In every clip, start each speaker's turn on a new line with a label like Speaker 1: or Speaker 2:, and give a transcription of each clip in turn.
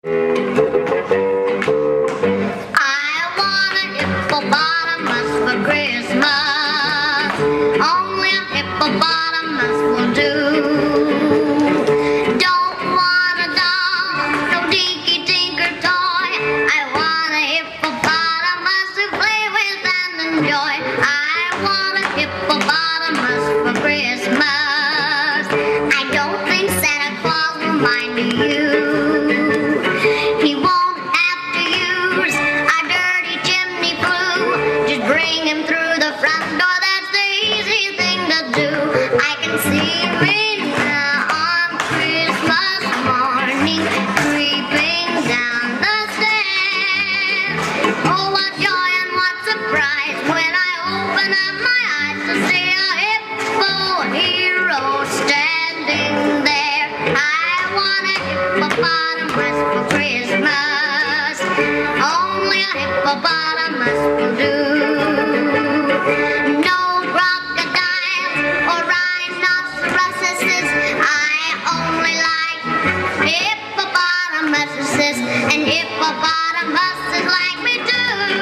Speaker 1: hippopotamus for Christmas. Only a hippopotamus will do. Don't want a doll, no dinky tinker toy. I want a hippopotamus to play with and enjoy. I want a hippopotamus for Christmas. I don't think Santa Claus will mind you. He won't have to use a dirty chimney flue. Just bring him through the front door, that's the easy thing to do. I can see me now on Christmas morning, creeping down the stairs. Oh, what joy and what surprise when I open up my eyes to see a hippo hero standing there. I want a hippopotamus for Christmas. Only a hippopotamus will do. No crocodiles or rhinoceroses. I only like hippopotamuses, and hippopotamuses like me too.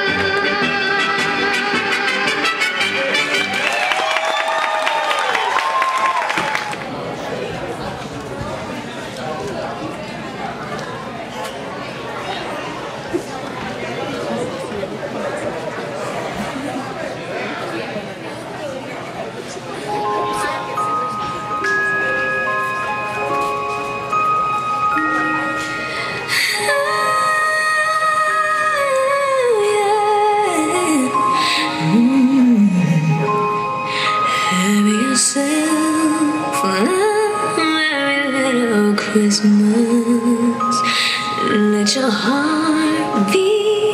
Speaker 2: Have yourself a merry little Christmas. Let your heart be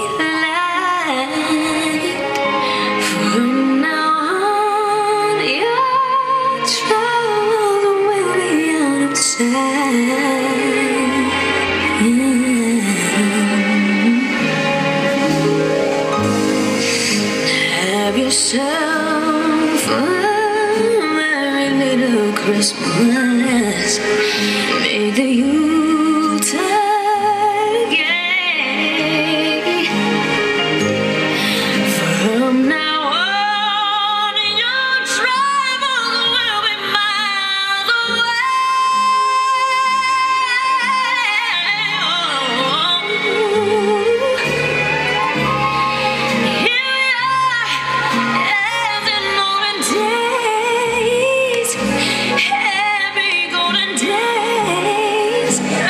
Speaker 2: light. From now on, your troubles will be out of sight. Have yourself a merry little Christmas. Make the Yuletide gay. From now on, your troubles will be miles away. Here we are, as in olden days, happy golden days.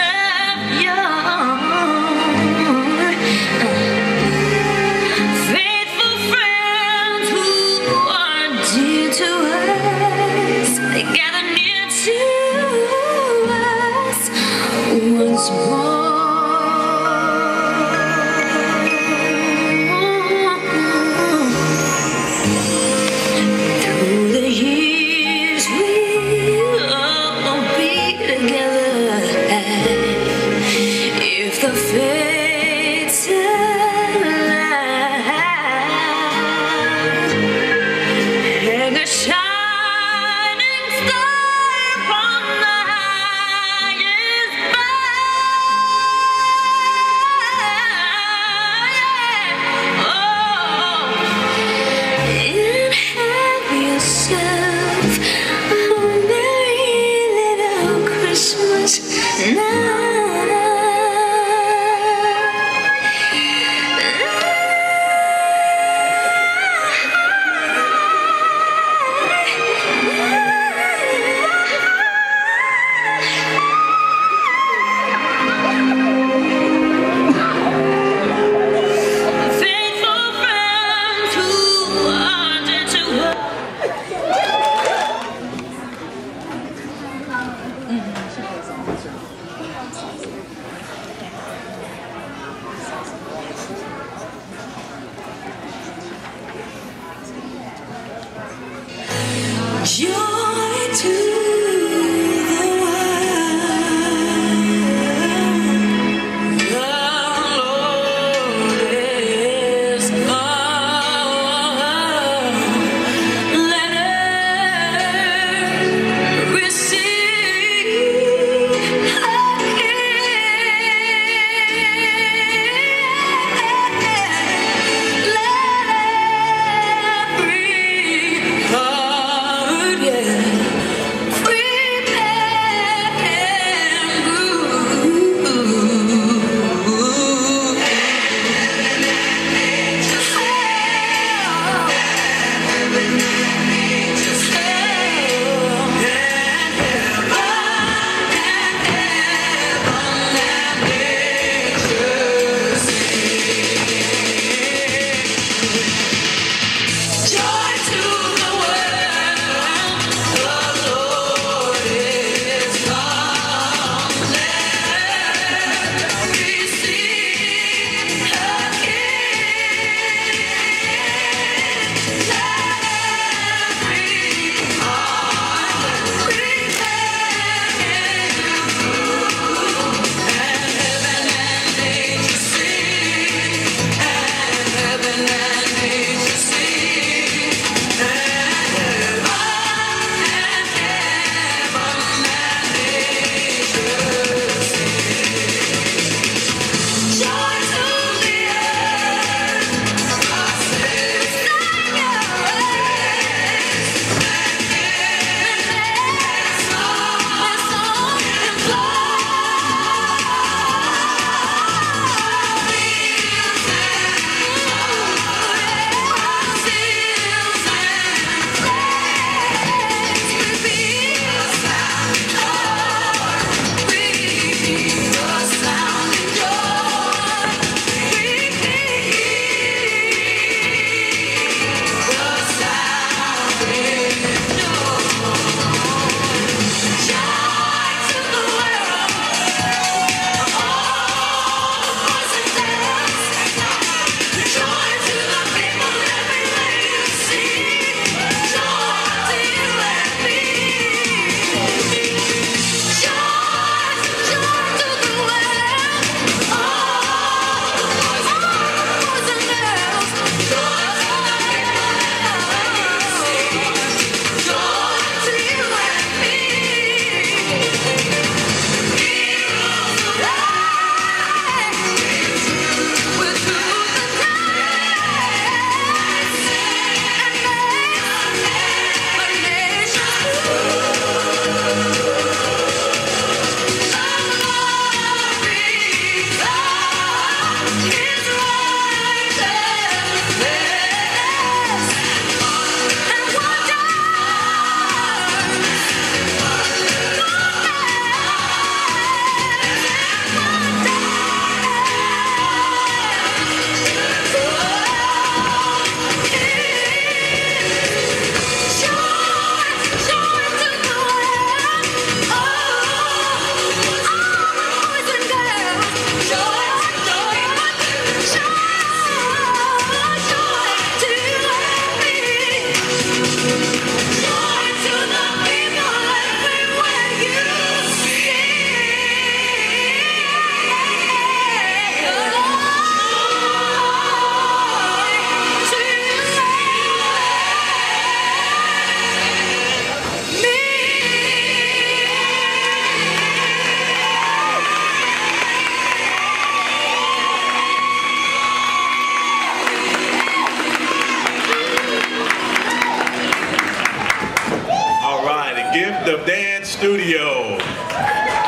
Speaker 3: Gift of Dance Studio.